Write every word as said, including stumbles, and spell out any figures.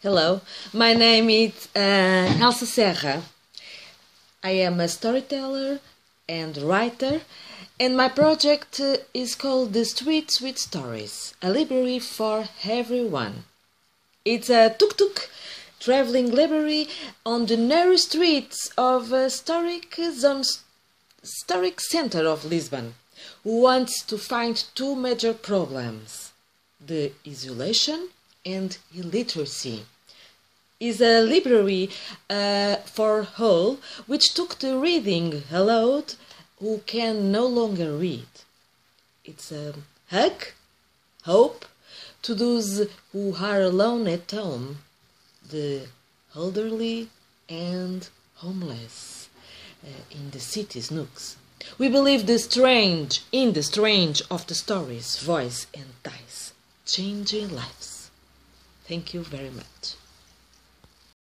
Hello, my name is uh, Elsa Serra. I am a storyteller and writer, and my project uh, is called The Street Sweet Stories, a library for everyone. It's a tuk-tuk traveling library on the narrow streets of a historic zone, historic center of Lisbon, who wants to find two major problems: the isolation and illiteracy. Is a library uh, for all which took to reading aloud who can no longer read. It's a hug, hope to those who are alone at home, the elderly and homeless uh, in the city's nooks. We believe the strange in the strange of the stories, voice and dice, changing lives. Thank you very much.